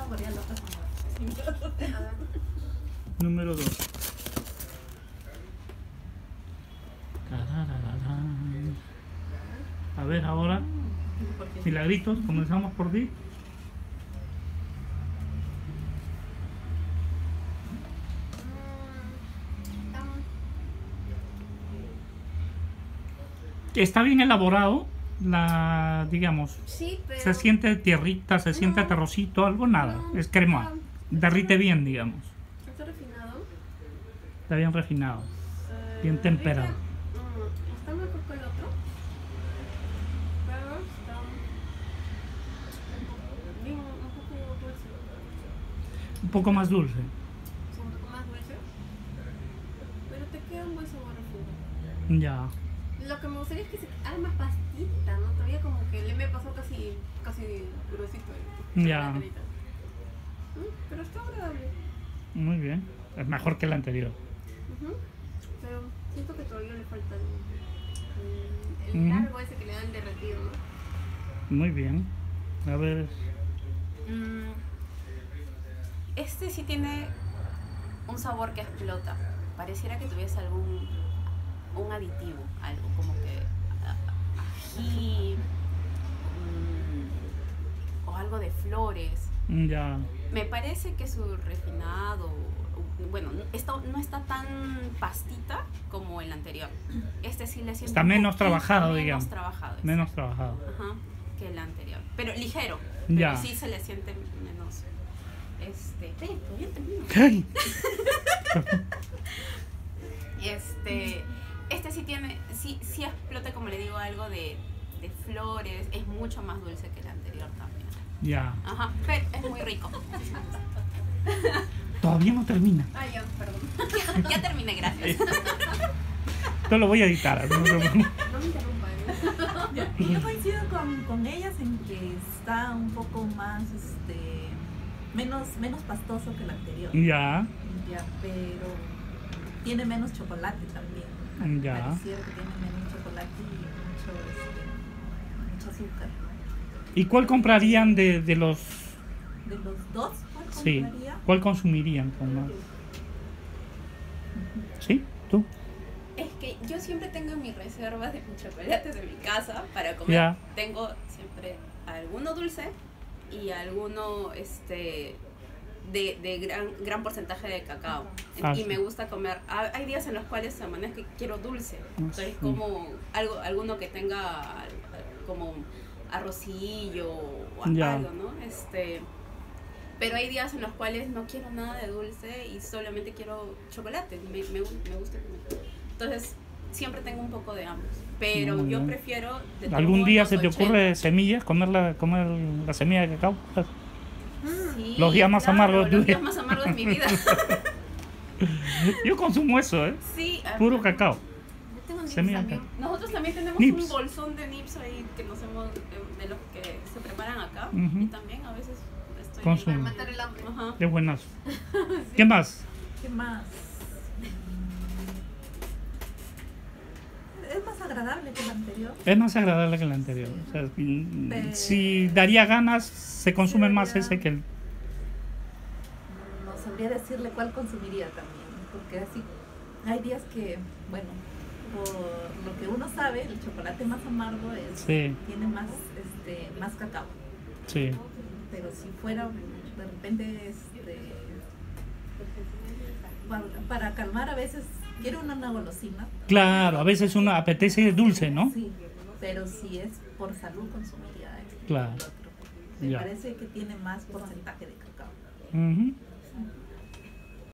saborear la taza. Número 2. A ver, ahora, Milagritos, comenzamos por ti. Está bien elaborado, digamos. Sí, pero... Se siente tierrita, se siente terrocito, algo, nada. Es crema. Derrite bien, digamos. ¿Está refinado? Está bien refinado. Bien temperado. Está mejor que el otro. Pero está... bien, un poco dulce. Un poco más dulce. Sí, un poco más dulce. Pero te queda un buen sabor al jugo. Ya. Lo que me gustaría es que se haga más pastita, ¿no? Todavía como que le me pasó casi gruesito Ya. la carita. Pero está agradable. Muy bien. Es mejor que el anterior. Pero siento que todavía le falta el largo ese que le dan derretido, ¿no? Muy bien. A ver. Este sí tiene un sabor que explota. Pareciera que tuviese un aditivo, algo como que ají o algo de flores. Ya. Me parece que su refinado, bueno, esto no está tan pastita como el anterior. Este sí le siento Está menos trabajado, menos digamos. trabajado, Menos trabajado. ajá, que el anterior. Pero ligero, Ya. pero sí se le siente menos. Todavía termino. Ay. Este sí tiene, sí explota, como le digo, algo de flores, es mucho más dulce que el anterior también. Ya. Ajá, pero es muy rico. Todavía no termina. Ay, ya, perdón. Ya terminé, gracias. Yo lo voy a editar. No te preocupes. No me interrumpa, Yo coincido con ellas en que está un poco más, menos pastoso que el anterior. Ya. Ya, pero tiene menos chocolate también. Ya. Pareciera que tiene menos chocolate y mucho azúcar. ¿Y cuál comprarían de los? De los dos, ¿cuál Sí. compraría? ¿Cuál consumirían con más? ¿Sí? ¿Tú? Es que yo siempre tengo mis reservas de chocolates en mi casa para comer. Ya. Tengo siempre alguno dulce y alguno de gran porcentaje de cacao. Ah, Y sí. me gusta comer. Hay días en los cuales amanezco que quiero dulce. Entonces Sí. como alguno que tenga como arrocillo o Ya. algo, ¿no? Pero hay días en los cuales no quiero nada de dulce y solamente quiero chocolate. Me gusta comer. Entonces, siempre tengo un poco de ambos. Pero Muy yo bien. prefiero... de ¿Algún todos día los se te 80. ocurre semillas? ¿Comer la semilla de cacao? Sí, Los días más amargos de tu Los vida. días más amargos de mi vida. Yo consumo eso, ¿eh? Sí. Puro cacao. Yo tengo nips Semilla de también. cacao. Nosotros también tenemos Nips. un bolsón de nips ahí que nos hemos... de los que se preparan acá. Ujú. Y también a veces estoy... Consumo. para matar el hambre. Ajá. Qué buenazo. ¿Qué más? ¿Qué más? Es más agradable que el anterior. Es más agradable que el anterior. O sea, si daría ganas, se consume más ese que el... No sabría decirle cuál consumiría también, porque así hay días que, bueno, por lo que uno sabe, el chocolate más amargo Sí. tiene más, más cacao. Sí. Pero si fuera de repente, para calmar a veces quiero una golosina. Claro, a veces uno apetece dulce, ¿no? Sí, pero si es por salud consumiría Claro. el otro. Me Ya. parece que tiene más porcentaje de cacao. Ujú.